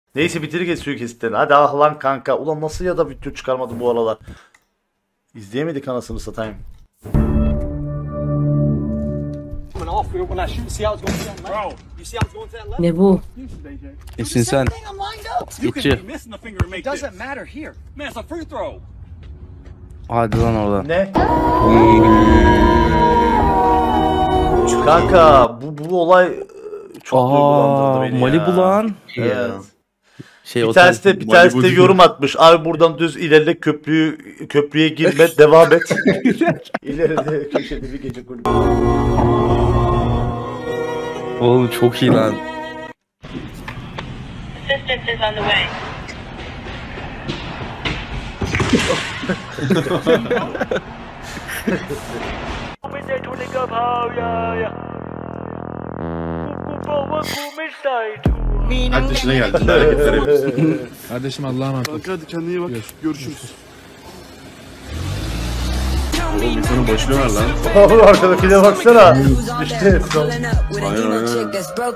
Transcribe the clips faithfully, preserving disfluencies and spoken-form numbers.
Neyse bitir geç suyu kesitlerini. Hadi ah lan kanka. Ulan nasıl ya da video çıkarmadı bu aralar. İzleyemedik anasını satayım. Ne bu? Kesin sen. Basketçi. Hadi lan oradan. Ne? Kanka bu, bu olay çok duygulandırdı beni Malibu ya. lan. Evet. Şey, Bir tanesi de, bir tanesi de yorum atmış. Abi buradan düz ilerle, köprüyü köprüye girme, devam et. İleride köşede bir gece kulübü. Oğlum çok iyi lan. Assistance is on the way. Kaç yaşına geldin? Ne hareketler yapıyorsun? Kardeşim Allah'a emanet ol. Kanka hadi kendine iyi bak. Görüşürüz. Oğlum insanın boşluğu var lan. Abi arkadakine baksana. İşte Aynen aynen.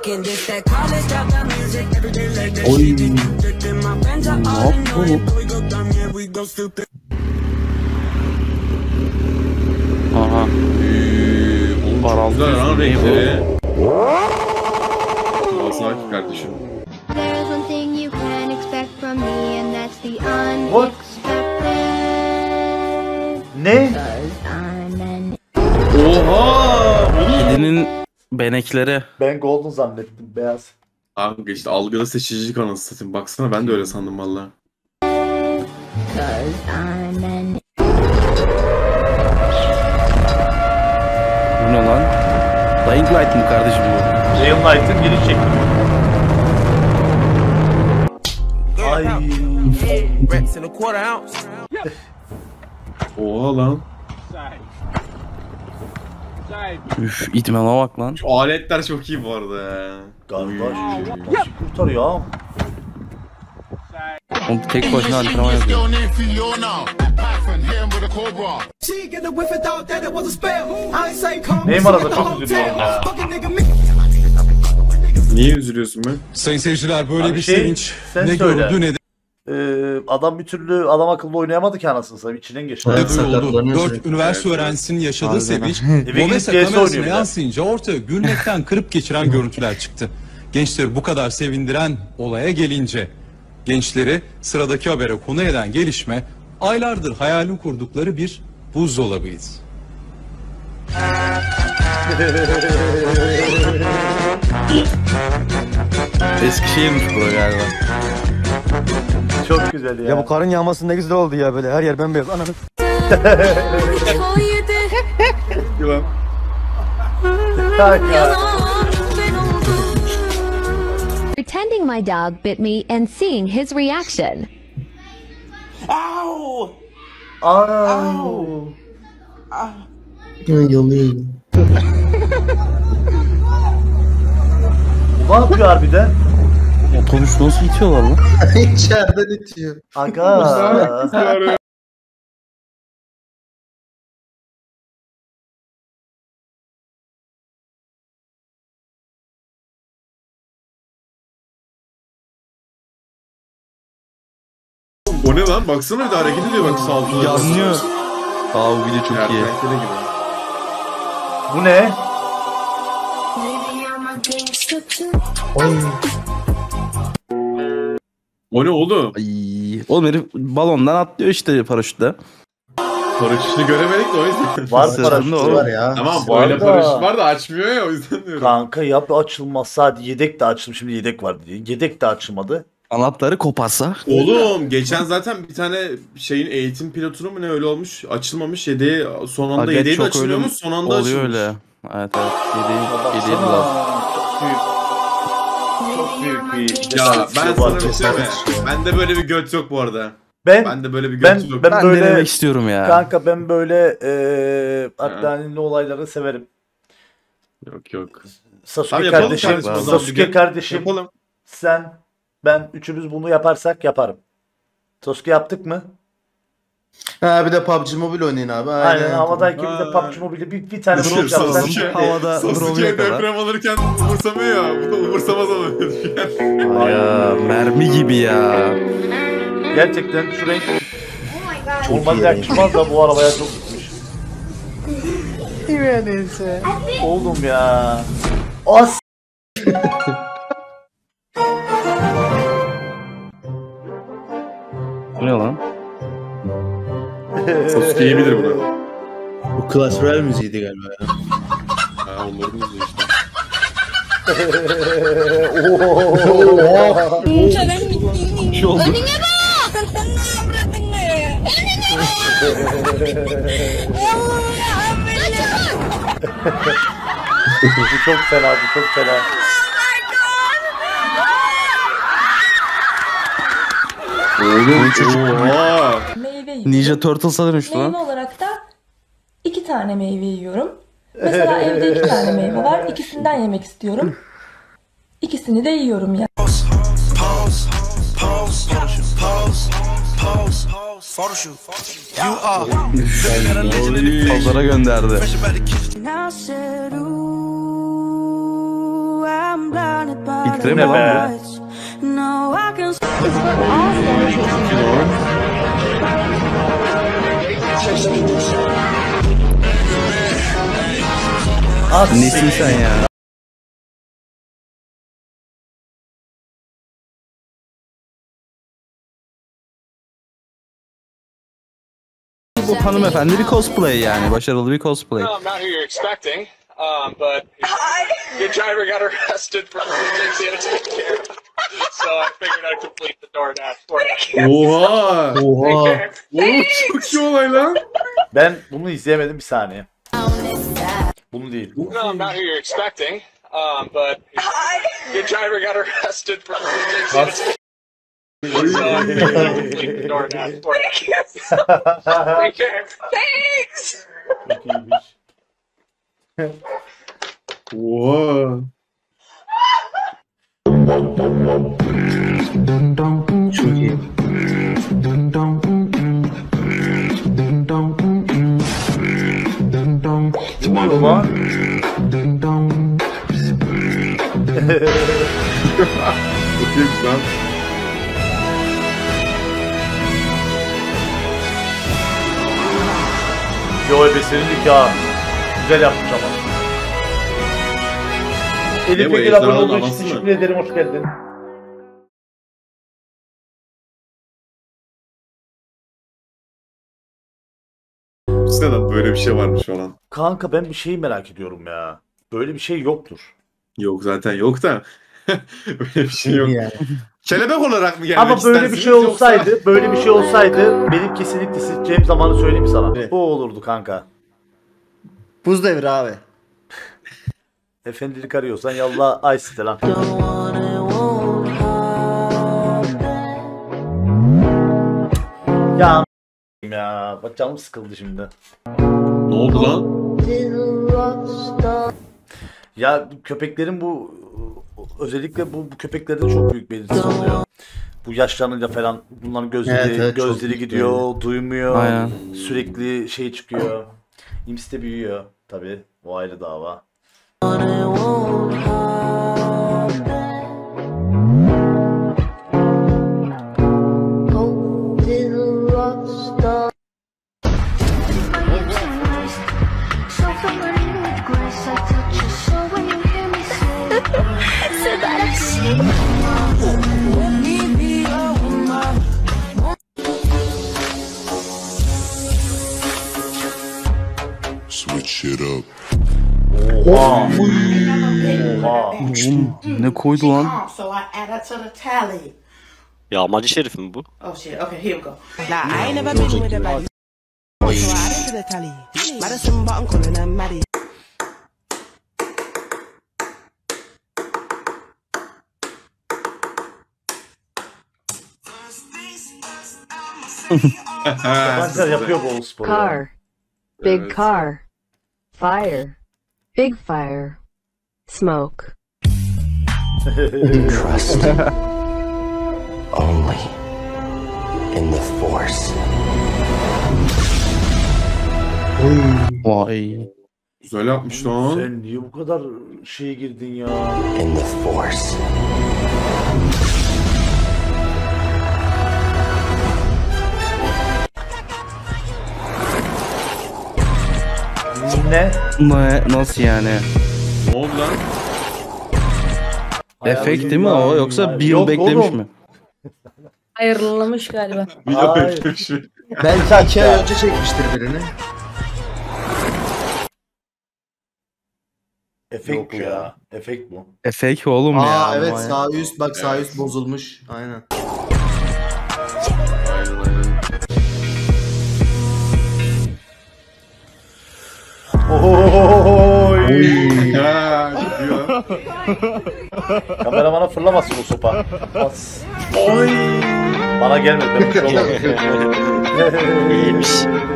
Oy. Ne yaptı oğlum? Aha. Oğlum çok güzel lan renkleri. Sakin kardeşim. There's one thing you can expect from me, and that's the What? unexpected. Ne? I'm an Oha! Kedinin benekleri. Ben golden zannettim, beyaz. Kanka işte algıda seçicilik anası satayım. Baksana ben de öyle sandım valla. cause I'm an Bu ne lan? Dying Light mı kardeşim bu? Real Knight'ın giriş şekli. Ay. Oha lan. Üf, itmeme bak lan. Şu aletler çok iyi bu arada ya. Galiba nasıl kurtarıyor ya? Oğlum tek başına antrenman yapıyor. Neymar'a da çok üzülüyorum ya. Niye üzülüyorsun be? Sayın seyirciler böyle Abi bir şey, sevinç sen ne söyle. gördü ne de Ee, adam bir türlü adam akıllı oynayamadı ki anasını satayım. İçinden geçti. duyuldu. Dört üniversite öğrencisinin yaşadığı sevinç Eve Gomez'e gidip C S kamerasına oynuyor bir de. yansıyınca ortaya gülmekten kırıp geçiren görüntüler çıktı. Gençleri bu kadar sevindiren olaya gelince gençleri sıradaki habere konu eden gelişme aylardır hayalini kurdukları bir buzdolabıydı. Eskişehir'miş bura galiba. Çok güzel ya. Ya bu karın yağması ne güzel oldu ya böyle her yer bembeyaz. Ananı. Yılan. Kanka. pretending my dog bit me and seeing his reaction. Aa. Bu ne yapıyor harbiden? Otobüs nasıl itiyorlar lan? İçeriden itiyor. Aga. O ne lan? Baksana bir de hareket ediyor bak sağ sola. Yanlıyor. Aa bu video çok iyi. Kertenkele gibi. Bu ne? O ne oğlum? Ay, oğlum herif balondan atlıyor işte paraşütle. Paraşütü göremedik de o yüzden. Var Sırtında paraşütü o. var. ya. Tamam Var böyle da. paraşüt var da açmıyor ya o yüzden diyorum. Kanka ya bir açılmazsa hadi yedek de açtım şimdi yedek var diye. Yedek de açılmadı. Kanatları koparsa. Oğlum geçen zaten bir tane şeyin eğitim pilotunu mu ne öyle olmuş açılmamış yedeği son anda Aget yedeği de çok açılıyormuş öyle son anda oluyor açılmış. öyle. Evet evet. Yedi, yedi Baksana. lazım. Çok büyük. Çok büyük bir Ya ben cesaret sana var. bir şey mi? Bende böyle bir göt yok bu arada. Ben Bende böyle bir ben göt yok. ben Ben böyle denemek istiyorum ya. kanka ben böyle eee adrenalin olayları severim. Yok yok. Sasuke Tamam, yapalım kardeşim, kardeşim o zaman bir Sasuke gün. kardeşim, Yapalım. sen, ben üçümüz bunu yaparsak yaparım. Sasuke yaptık mı? Ha bir de P U B G Mobile oynayın abi. Aynen, Aynen. havadayken bir de P U B G Mobile'de bir, bir tane drone yapsan. Sasuke, Havada drone Sasuke yakalar. deprem alırken umursamıyor ya. Bu da umursamaz oluyor. Ya mermi gibi ya. Gerçekten şu renk normalde yakışmaz da bu arabaya çok gitmiş. Oğlum ya. As. Bu ne lan? Sasuke iyi bilir bunu. Bu Clash Royale müziğiydi galiba ya. Ha onların müziği işte. Bir şey oldu. Bu çok fena, bu çok fena. Oğlum çocuk. Oha. Meyve yiyorum. Ninja Turtles'a dönüştü Meyve lan. olarak da iki tane meyve yiyorum. Mesela evde iki tane meyve var. İkisinden yemek istiyorum. İkisini de yiyorum ya. Pazara gönderdi. İlk Ne be? Nesin sen ya? Bu hanımefendi bir cosplay yani. Başarılı bir cosplay. No, I'm not who you're expecting, um, but your driver got arrested for things he had to take care of. So I figured I'd complete the DoorDash for you. Oha. Oha. Oğlum çok iyi olay lan. Ben bunu izleyemedim, bir saniye. Bunu değil. No, I'm not who you're expecting, um, but your driver got arrested for things he had to take care of. So I figured I'd complete the DoorDash for you. Take care. Thanks! Çok iyiymiş. Oha. Çok iyi. Ne oluyor lan? Çok iyiymiş lan. Yo ebesinin nikahı. Güzel yapmış ama. Elif Ne bu, Egil abone ejderhanın olduğu için anası mı? teşekkür ederim, hoş geldin. Neden böyle bir şey varmış falan. Kanka ben bir şeyi merak ediyorum ya. Böyle bir şey yoktur. Yok zaten yok da. Böyle bir şey yok. Yani. Kelebek olarak mı gelmek Ama böyle bir istersiniz şey yoksa- olsaydı, böyle bir şey olsaydı benim kesinlikle sileceğim zamanı söyleyeyim sana. Evet. Bu olurdu kanka. Buz devri abi. Efendilik arıyorsan yallah ay site lan. Ya ya bak canım sıkıldı şimdi. Ne oldu lan? Ya köpeklerin bu özellikle bu, bu köpeklerde çok büyük belirtisi oluyor. Bu yaşlanınca falan bunların gözleri Evet, evet, çok gözleri büyük gidiyor, duymuyor. Aynen. Sürekli şey çıkıyor. İmsi de büyüyor tabii. O ayrı dava. Switch it up. Oha. Oha. Ne koydu lan? So I add her to the tally. Yağmacı Şerif mi bu? Oh shit. Okay, here we go. Now I ain't never been with a baddie. So I add to the tally. Madison button calling her Maddie. Yabancılar yapıyor bu sporu. ya. Car. Big Evet. car. Fire. Big fire. Smoke. Trust. Only in the Force. Vay. Güzel yapmış lan. Sen niye bu kadar şeye girdin ya? In the force. Ne? Ne? Nasıl yani? Ne oldu lan? Efekt değil mi o yoksa bir Yok yıl beklemiş oğlum. mi? Hayırlamış galiba. Video Hayır. beklemiş mi? Belki iki ay önce çekmiştir birini. Efekt Yok bu ya. ya. Efekt bu. Efekt oğlum ya. Aa evet, Vay. sağ üst bak, sağ üst bozulmuş. Aynen. Aynen aynen. Oy. Ya gidiyor. Kameramana fırlamasın o sopa. Bas. Oy. Bana gelmedi. Ben bir şey olmadı. İyiymiş.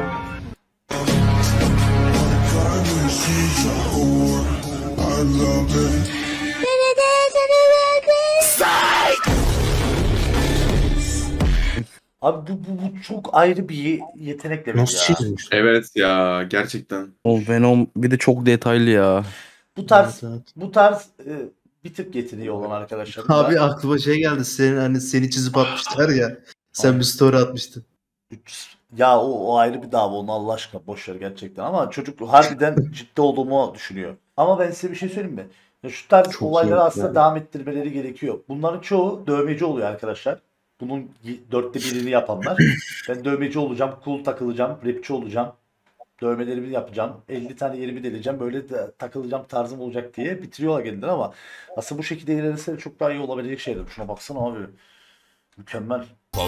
Abi bu, bu, bu çok ayrı bir ye- yetenek demek Nasıl ya. çizmiş? Evet ya gerçekten. O Venom bir de çok detaylı ya. Bu tarz Evet, evet. bu tarz e, bir tık yeteneği olan arkadaşlar. Abi aklıma şey geldi. Senin hani seni çizip atmışlar ya. Sen bir story atmıştın. Ya o, o ayrı bir dava, onu Allah aşkına boş ver gerçekten, ama çocuk harbiden ciddi olduğumu düşünüyor. Ama ben size bir şey söyleyeyim mi? Ya şu tarz Çok olayları iyi aslında yani. devam ettirmeleri gerekiyor. Bunların çoğu dövmeci oluyor arkadaşlar. Bunun y- dörtte birini yapanlar. Ben dövmeci olacağım, cool takılacağım, rapçi olacağım. Dövmelerimi yapacağım, elli tane yerimi deleceğim, böyle de takılacağım, tarzım olacak diye bitiriyorlar kendileri, ama aslında bu şekilde ilerlese çok daha iyi olabilecek şeyler. Şuna baksana abi. Mükemmel.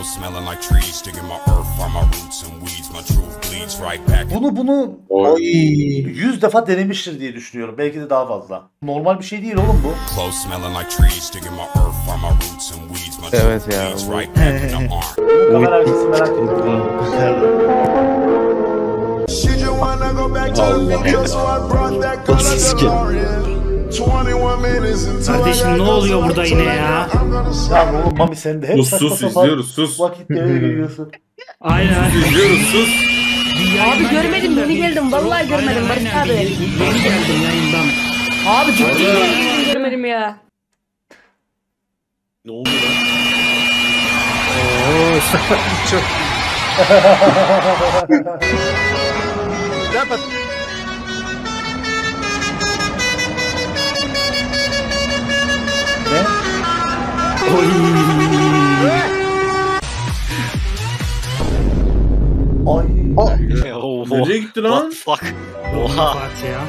Bunu bunu Oy. yüz defa denemiştir diye düşünüyorum. Belki de daha fazla. Normal bir şey değil oğlum bu. Evet ya. Bu... Kamera arkası merak ettim. Kardeşim ne oluyor burada yine ya? Ya oğlum Mami sen de hep Sus saçma sus sapan izliyoruz sus. vakitlere geliyorsun. Aynen. Sus izliyoruz sus. Abi görmedim, yeni geldim. Vallahi görmedim Barış abi. Yeni geldim yayından. Abi ciddi mi? Görmedim ya. Ne oldu lan? Çok Ne? Ay. Oh, Nereye gitti lan? What the fuck? Oha. Parti ya.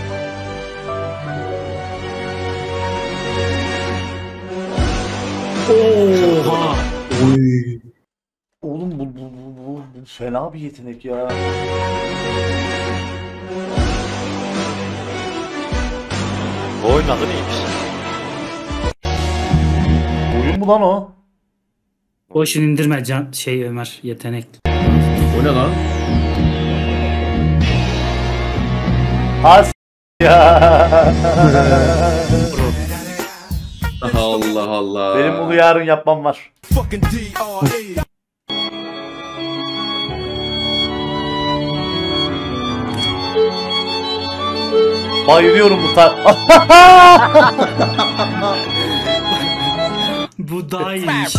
Oha. Oğlum bu, bu, bu, bu, bu fena bir yetenek ya. Bu oyunun adı neymiş? Oyun mu lan o? Boşun indirme can şey Ömer yetenek. O ne lan? Has ya. Allah Allah. Benim bunu yarın yapmam var. Bayılıyorum bu tar. Bu daha iyiymiş.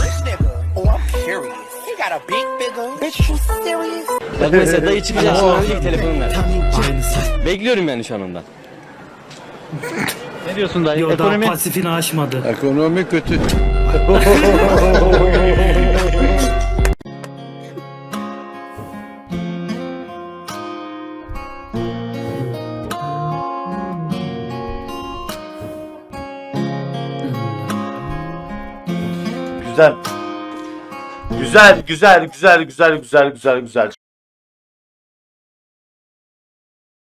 Bak mesela dayı çıkacak şu an ilk telefonum ver. Aynısı. Bekliyorum yani şu an ondan. Ne diyorsun dayı? Yo daha Ekonomi? pasifini aşmadı. Ekonomi kötü. Güzel. Güzel, güzel, güzel, güzel, güzel, güzel, güzel.